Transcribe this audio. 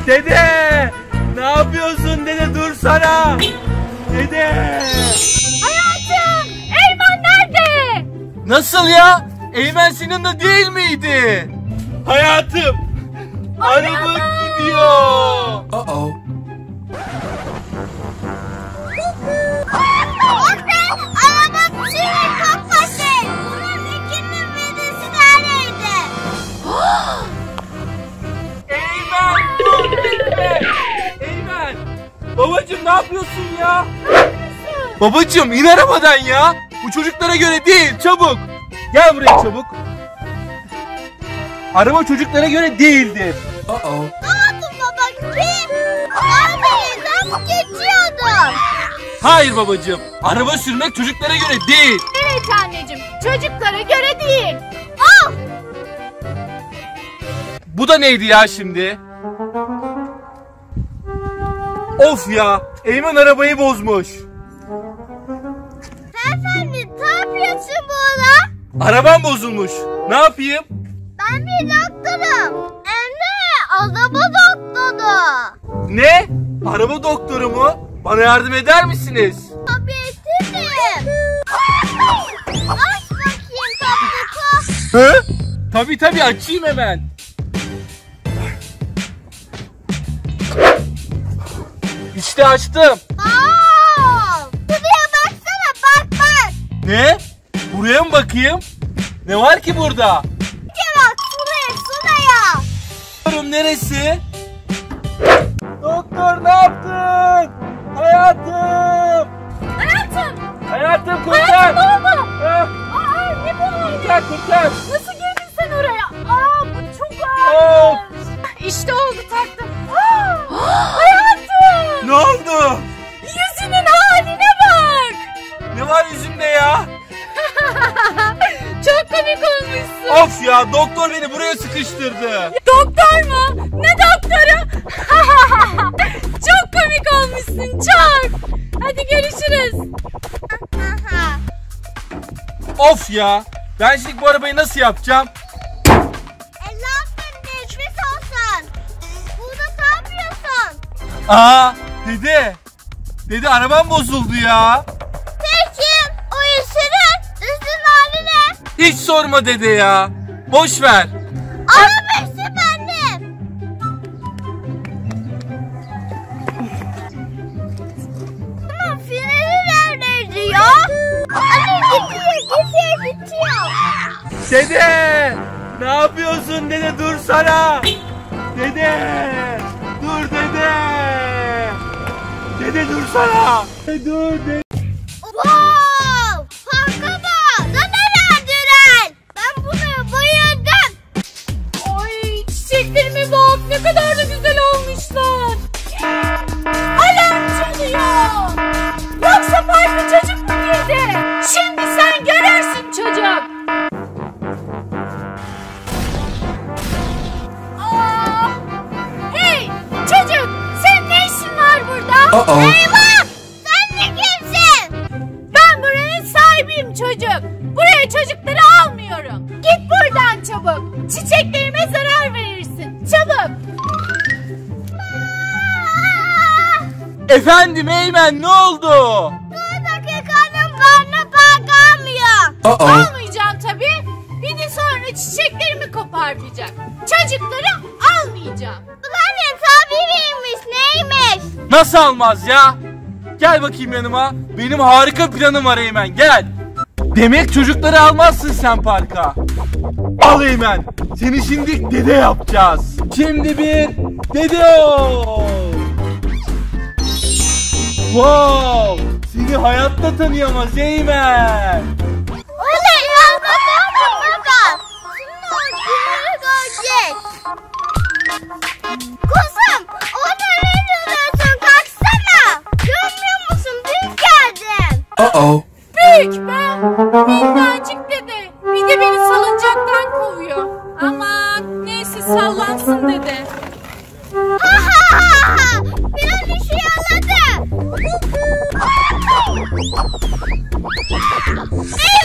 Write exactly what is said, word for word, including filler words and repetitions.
Dede! Ne yapıyorsun dede, dursana! Dede! Hayatım! Eymen nerede? Nasıl ya? Eymen senin de değil miydi? Hayatım! Araba gidiyor! Uh-oh. Araba seni kapattı. Bunun ikinin vedesi neredeydi? Eymen! Dur bekle! Eymen! Babacım ne yapıyorsun ya? Babacım in arabadan ya! Bu çocuklara göre değil, çabuk! Gel buraya çabuk! Araba çocuklara göre değildir. Uh-oh. Ne yaptın baba? Kim? Arabayı geçiyordum. Hayır babacığım. Araba sürmek çocuklara göre değil. Evet anneciğim. Çocuklara göre değil. Al. Bu da neydi ya şimdi? Of ya. Eymen arabayı bozmuş. Efendim ne yapıyorsun burada? Arabam bozulmuş. Ne yapayım? Ben bir doktorum. Hem de araba doktoru. Ne? Araba doktoru mu? Bana yardım eder misiniz? Tabii ederim. Aç bakayım tatlılıkı. Hı? Tabii tabii açayım hemen. İşte açtım. Aa, buraya baksana, bak bak. Ne? Buraya mı bakayım? Ne var ki burada? Bir bak şuraya şuraya. Doktorum neresi? Doktor ne yaptın? Hayatım! Hayatım. Hayatım kurtar! Hayatım ne oldu? Ah, Aa, ne bu? kurtar kurtar! Nasıl girdin sen oraya? Aa, bu çok Of! ağır. İşte oldu, taktım. Hayatım. Ne oldu? Yüzünün haline bak. Ne var yüzümde ya? Çok komik olmuşsun. Of ya, doktor beni buraya sıkıştırdı. Doktor mu? Ne doktoru? Çok komik olmuşsun, çok. Hadi görüşürüz. Of ya, ben şimdi bu arabayı nasıl yapacağım? Evlatım geçmiş olsun. Burada ne yapıyorsun? Aa, dede. Dede arabam bozuldu ya. Peki o işinin üstün hali ne? Hiç sorma dede ya. Boş ver. Arabası bende. Bunun freni neredeydi ya? Anne gidiyor gidiyor gidiyor. Dede! Ne yapıyorsun dede, dursana! Dede! Dur dede! Dede dursana! Dede dur dede! Wow! Parka bak! Döner Düren! Ben buna bayıldım. Ay, çiçeklerime bak, ne kadar da güzel olmuşlar. Alarm çalıyor. Yoksa parka çocuk mu girdi? Şimdi sen görürsün çocuk. Aa, hey çocuk, senin ne işin var burada? Uh-oh. Eyvah! Sen de kimsin? Ben buranın sahibiyim çocuk. Buraya çocukları almıyorum. Git buradan çabuk. Çiçeklerime zarar verirsin. Çabuk. Efendim Eymen, ne oldu? Bu dakikanın karnı park almıyor. Uh-oh. Almayacağım tabii. Bir de sonra çiçeklerimi kopartacak. Çocukları almayacağım. Ulan sahibiymiş neymiş? Nasıl almaz ya? Gel bakayım yanıma. Benim harika planım var Eymen, gel. Demek çocukları almazsın sen parka. Al Eymen. Seni şimdi dede yapacağız. Şimdi bir dede ol. Wow. Seni hayatta tanıyamaz Eymen. Oley ya, bakalım bakalım. Şimdi o günleri görecek. Kuzum, orada ne duruyorsun? Kalksana. Görmüyor musun? Büyük geldim. Uh-oh. Büyük be. Minnacık dede. Bir de beni salıncaktan kovuyor. Aman neyse, sallansın dede. Ha ha ha ha. Bir an işi yaladı.